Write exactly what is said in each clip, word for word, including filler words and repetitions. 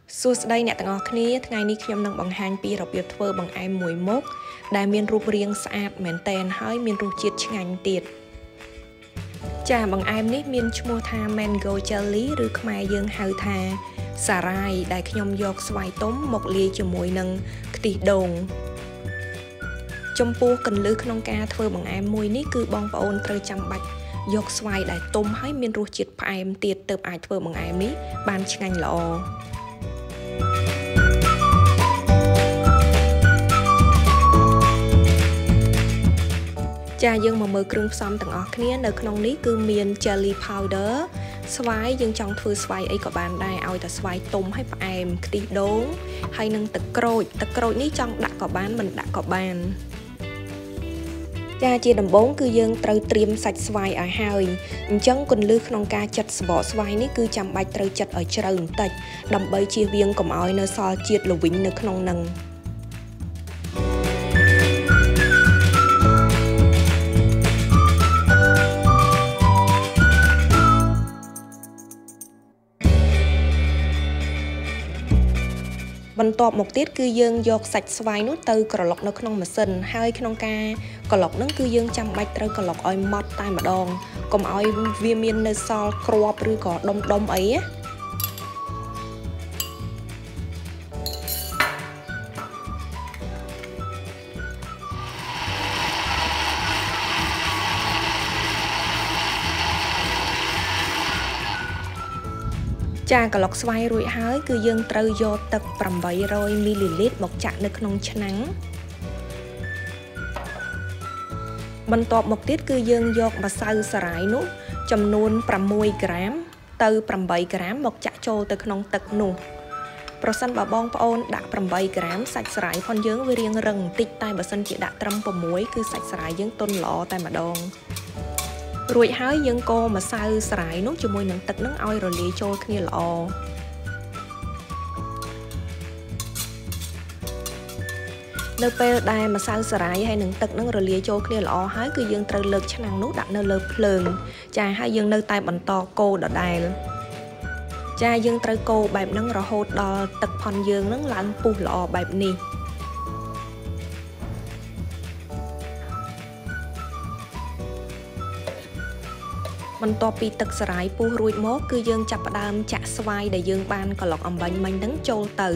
សួស្តីអ្នកទាំងអស់គ្នាថ្ងៃនេះខ្ញុំនឹងបង្ហាញពីរបៀបធ្វើបង្អែមមួយមុខដែលមានរូបរាងស្អាតមែនតែនហើយមានរសជាតិឆ្ងាញ់ទៀតចាបង្អែមនេះមានឈ្មោះថា Mango Jelly ឬខ្មែរយើងហៅថាសារាយដែលខ្ញុំយកស្វាយទុំមកលាយជាមួយនឹងខ្ទិះដូងចំពោះកន្លឹះក្នុងការធ្វើបង្អែមមួយនេះគឺបងប្អូនត្រូវចាំបាច់យកស្វាយដែលទុំហើយមានរសជាតិផ្អែមទៀតទើបអាចធ្វើបង្អែមនេះបានឆ្ងាញ់ល្អចាយើងមកមើលគ្រឿងផ្សំទាំងអស់គ្នានៅក្នុងនេះគឺមាន jelly powder ស្វាយយើងចង់ធ្វើស្វាយអីក៏បានដែរឲ្យតែស្វាយទុំឲ្យផ្អែមខ្ទិះដូងហើយនឹងទឹកក្រូចទឹកក្រូចនេះចង់ដាក់ក៏បានមិនដាក់ក៏បានចាជាដំបូងគឺយើងត្រូវត្រៀមសាច់ស្វាយឲ្យហើយអញ្ចឹងគន្លឹះក្នុងការចិតសបកស្វាយនេះគឺចាំបាច់ត្រូវចិតឲ្យជ្រៅបន្តិចដើម្បីជៀសវាងកុំឲ្យនៅសល់ជាតិល្វីងនៅក្នុងនឹងបន្ទាប់មកទៀតគឺយើងយកសាច់ស្វាយនោះទៅក្រឡុកនៅក្នុងម៉ាស៊ីនហើយក្នុងការក្រឡុកហ្នឹងគឺយើងចាំបាច់ត្រូវក្រឡុកឲ្យម៉ត់តែម្ដងកុំឲ្យវាមាននៅសល់គ្រាប់ឬក៏ដុំដុំអីណាចាក្រឡុកស្វាយរួចហើយគឺយើងត្រូវយកទឹកeight hundredមីលីលីត្រមកចាក់នៅក្នុងឆ្នាំងបន្ទាប់មកទៀតគឺយើងយកម្សៅសារាយនោះចំនួនsixក្រាមទៅeightក្រាមមកចាក់ចូលទៅក្នុងទឹកនោះប្រសិនបើបងប្អូនដាក់eightក្រាមសាច់សារាយផងយើងវារាងរឹងបន្តិចតែបើសិនជាដាក់ត្រឹមsixគឺសាច់សារាយយើងទន់ល្អតែម្ដងរួចហើយយើងកូរម្សៅសារាយនោះជាមួយនឹងទឹកនឹងឲ្យរលាយចូលគ្នាល្អនៅពេលដែលម្សៅសារាយហើយនឹងទឹកនឹងរលាយចូលគ្នាល្អហើយគឺយើងត្រូវលើកឆ្នាំងនោះដាក់នៅលើភ្លើងចាហើយយើងនៅតែបន្តកូរដដែលចាយើងត្រូវកូរបែបហ្នឹងរហូតដល់ទឹកផុនយើងនឹងឡើងពុះល្អបែបនេះបន្ទាប់ពីទឹកសារាយពុះរួចមកគឺយើងចាប់ផ្ដើមចាក់ស្វាយដែលយើងបានក្រឡុកអំបាញ់មិញហ្នឹងចូលទៅ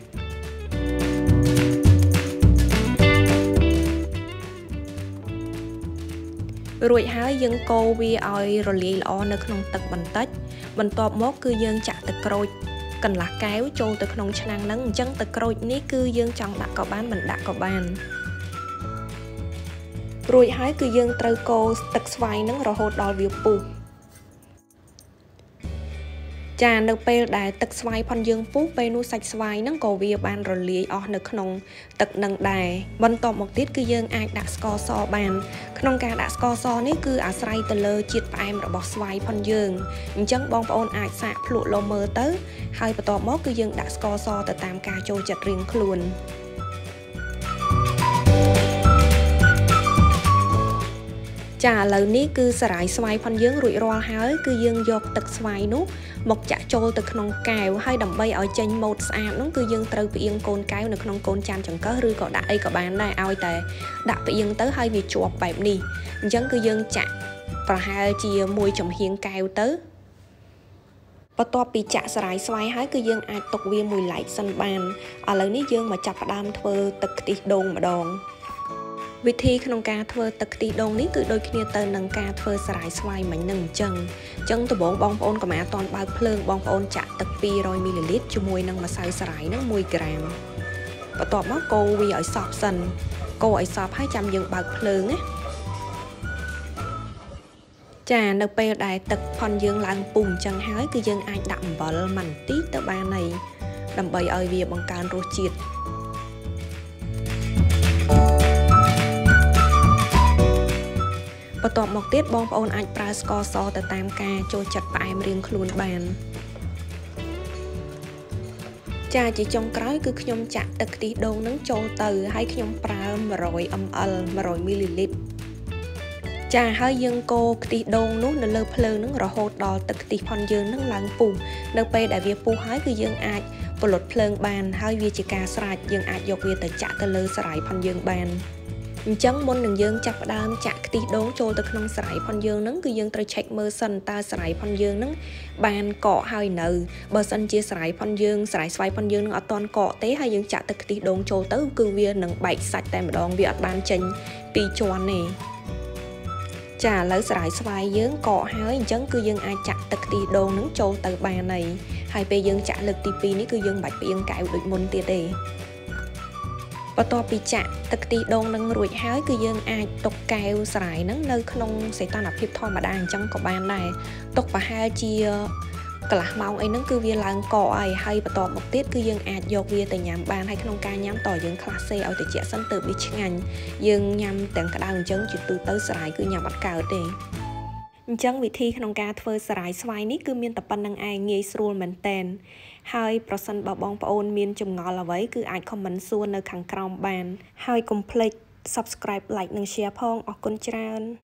រួចហើយយើងកូរវាឲ្យរលាយល្អនៅក្នុងទឹកបន្តិចបន្ទាប់មកគឺយើងចាក់ទឹកក្រូចកន្លះកែវចូលទៅក្នុងឆ្នាំងហ្នឹងអញ្ចឹងទឹកក្រូចនេះគឺយើងចង់ដាក់ក៏បានមិនដាក់ក៏បានរួចហើយគឺយើងត្រូវកូរទឹកស្វាយហ្នឹងរហូតដល់វាពុះចានៅពេលដែលទឹកស្វាយផុនយើងពុះពេលនោះសាច់ស្វាយហ្នឹងក៏វាបានរលាយអស់នៅក្នុងទឹកនឹងដែរបន្ទាប់មកទៀតគឺយើងអាចដាក់ស្ករសបានក្នុងការដាក់ស្ករសនេះគឺអាស្រ័យទៅលើជាតិផ្អែមរបស់ស្វាយផុនយើងអញ្ចឹងបងប្អូនអាចសាកភ្លក់លោមើលទៅហើយបន្ទាប់មកគឺយើងដាក់ស្ករសទៅតាមការចូលចិត្តរៀងខ្លួនចាឥឡូវនេះគឺសារាយស្វាយផុនយើងរួចរាល់ហើយគឺយើងយកទឹកស្វាយនោះមកចាក់ចូលទៅក្នុងកែវហើយដើម្បីឲ្យចេញម៉ូតស្អាតនោះគឺយើងត្រូវផ្អៀងកូនកែវនៅក្នុងកូនចានចង្កឹះឬក៏ដាក់អីក៏បានដែរឲ្យតែដាក់ផ្អៀងទៅហើយវាជាប់បែបនេះអញ្ចឹងគឺយើងចាក់ប្រហែលជាមួយចំហៀងកែវទៅបន្ទាប់ពីចាក់សារាយស្វាយហើយគឺយើងអាចទុកវាមួយឡែកសិនបានឥឡូវនេះយើងមកចាប់ផ្ដើមធ្វើទឹកខ្ទិះដូងម្ដងវិធីក្នុងការធ្វើទឹកខ្ទិះដូងនេះគឺដូចគ្នាទៅនឹងការធ្វើសារាយស្វាយមិញនឹងអញ្ចឹងអញ្ចឹងដំបូងបងប្អូនកុំអាតន់បើកភ្លើងបងប្អូនចាក់ទឹកtwo hundredមីលីលីត្រជាមួយនឹងម្សៅសារាយនឹងoneក្រាមបន្ទាប់មកកូរវាឲ្យសព្វសិនកូរឲ្យសព្វហើយចាំយើងបើកភ្លើងណាចានៅពេលដែលទឹកផុនយើងឡើងពុះអញ្ចឹងហើយគឺយើងអាចដាក់អំបិលម៉ាន់ទីទៅបានហើយដើម្បីឲ្យវាបង្កើនរសជាតិបន្ទាប់មកទៀតបងប្អូនអាចប្រើស្ករសទៅតាមការចូលចិត្តផ្អែមរៀងខ្លួនបានចាជាចុងក្រោយគឺខ្ញុំចាក់ទឹកខ្ទិះដូងនឹងចូលទៅហើយខ្ញុំប្រើone hundredមីលីលីត្រone hundredមីលីលីត្រចាហើយយើងកូរខ្ទិះដូងនោះនៅលើភ្លើងនឹងរហូតដល់ទឹកខ្ទិះផុនយើងនឹងឡើងពុះនៅពេលដែលវាពុះហើយគឺយើងអាចពលុតភ្លើងបានហើយវាជាការស្រេចយើងអាចយកវាទៅចាក់ទៅលើសារ៉ៃផនយើងបានអញ្ចឹងមុននឹងយើងចាប់ផ្ដើមចាក់ខ្ទិះដូងចូលទៅក្នុងសារ៉ៃផនយើងហ្នឹងគឺយើងត្រូវ check មើលសិនតើសារ៉ៃផនយើងហ្នឹងបានកកហើយនៅបើសិនជាសារ៉ៃផនយើងសារ៉ៃស្វាយផនយើងនឹងអត់ទាន់កកទេហើយយើងចាក់ទឹកខ្ទិះដូងចូលទៅគឺវានឹងបែកសាច់តែម្ដងវាអត់បានចេញពីជាន់ទេចាឥឡូវសារ៉ៃស្វាយយើងកកហើយអញ្ចឹងគឺយើងអាចចាក់ទឹកខ្ទិះដូងហ្នឹងចូលទៅបានហើយហើយពេលយើងចាក់លើកទីពីរនេះគឺយើងមិនបាច់ផ្អៀងកែវដូចមុនទៀតទេបន្ទាប់ពីចាក់ទឹកខ្ទិះដូងនឹងរួចហើយគឺយើងអាចទុកកែវស្រ័យហ្នឹងនៅក្នុងសីតុណ្ហភាពធម្មតាអញ្ចឹងក៏បានដែរទុកប្រហែលជាកន្លះម៉ោងអីហ្នឹងគឺវាឡើងកកហើយហើយបន្ទាប់មកទៀតគឺយើងអាចយកវាទៅញ៉ាំបានហើយក្នុងការញ៉ាំតយើងខ្លះសេឲ្យត្រជាក់សិនទៅវាឆ្ងាញ់យើងញ៉ាំទាំងក្តៅអញ្ចឹងជាទូទៅស្រ័យគឺញ៉ាំអត់កើតទេអញ្ចឹងវិធីក្នុងការធ្វើសារ៉ៃស្វាយនេះគឺមានតែប៉ុណ្្នឹងឯងងាយស្រួលមែនតែនហើយប្រសិនបើបងប្អូនមានចម្ងល់អ្វីគឺអាច comment សួរនៅខាងក្រោមបានហើយកុំភ្លេច subscribe like និង share ផងអរគុណច្រើន